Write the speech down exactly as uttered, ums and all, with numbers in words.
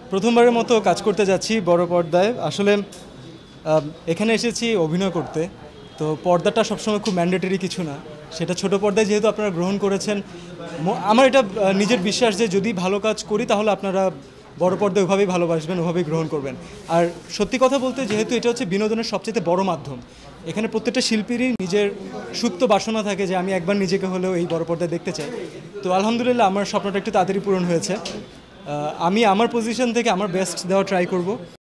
প্রথমবারের মতো কাজ করতে যাচ্ছি বড় পর্দায়। আসলে এখানে এসেছি অভিনয় করতে, তো পর্দাটা সবসময় খুব ম্যান্ডেটরি কিছু না, সেটা ছোট পর্দায় যেহেতু আপনারা গ্রহণ করেছেন, আমার এটা নিজের বিশ্বাস যে যদি ভালো কাজ করি তাহলে আপনারা বড় পর্দায় ওভাবেই ভালোবাসবেন, ওভাবেই গ্রহণ করবেন। আর সত্যি কথা বলতে, যেহেতু এটা হচ্ছে বিনোদনের সবচেয়ে বড় মাধ্যম, এখানে প্রত্যেকটা শিল্পীরই নিজের সুপ্ত বাসনা থাকে যে আমি একবার নিজেকে হলেও এই বড় পর্দায় দেখতে চাই। তো আলহামদুলিল্লাহ আমার স্বপ্নটা একটু তাড়াতাড়ি পূরণ হয়েছে। আমি আমার পজিশন থেকে আমার বেস্ট দেওয়া ট্রাই করব।